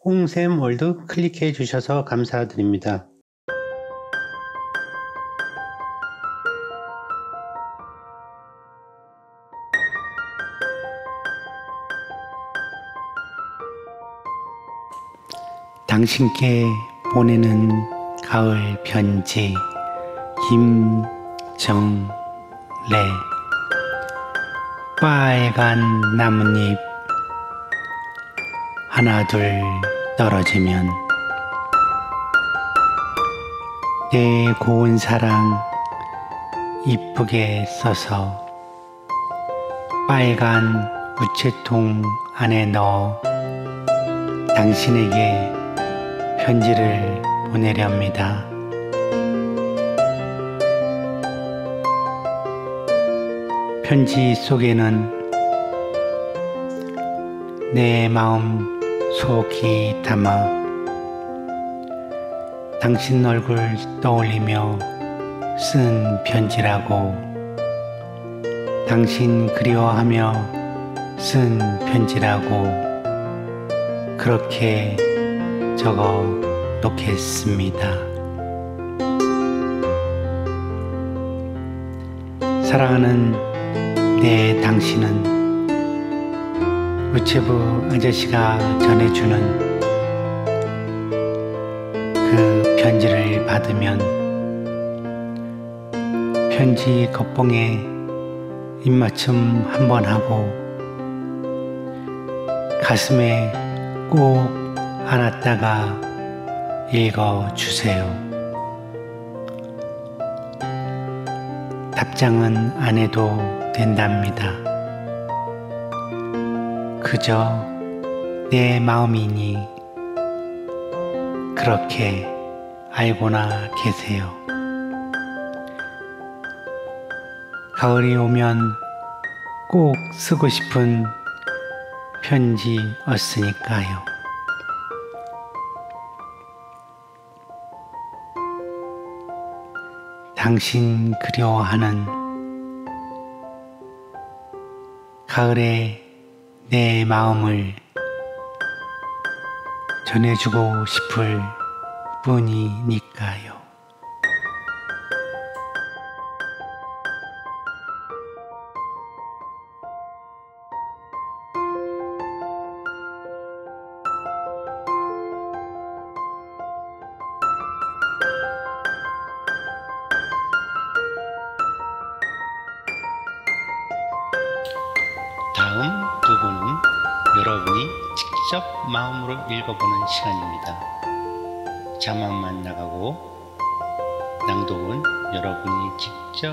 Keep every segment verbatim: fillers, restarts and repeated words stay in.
홍샘 월드 클릭해 주셔서 감사드립니다. 당신께 보내는 가을 편지 김정래. 빨간 나뭇잎 하나 둘 떨어지면 내 고운 사랑 이쁘게 써서 빨간 우체통 안에 넣어 당신에게 편지를 보내렵니다. 편지 속에는 내 마음 속히 담아 당신 얼굴 떠올리며 쓴 편지라고, 당신 그리워하며 쓴 편지라고 그렇게 적어 놓겠습니다. 사랑하는 내 당신은 우체부 아저씨가 전해주는 그 편지를 받으면 편지 겉봉에 입맞춤 한번 하고 가슴에 꼭 안았다가 읽어주세요. 답장은 안 해도 된답니다. 그저 내 마음이니 그렇게 알고나 계세요. 가을이 오면 꼭 쓰고 싶은 편지였으니까요. 당신 그리워하는 가을에 내 마음을 전해주고 싶을 뿐이니까요. 다음 부분은 여러분이 직접 마음으로 읽어보는 시간입니다. 자막만 나가고 낭독은 여러분이 직접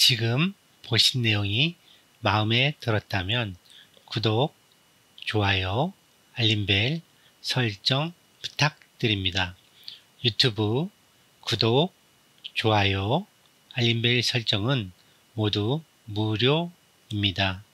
지금 보신 내용이 마음에 들었다면 구독, 좋아요, 알림벨 설정 부탁드립니다. 유튜브 구독, 좋아요, 알림벨 설정은 모두 무료입니다.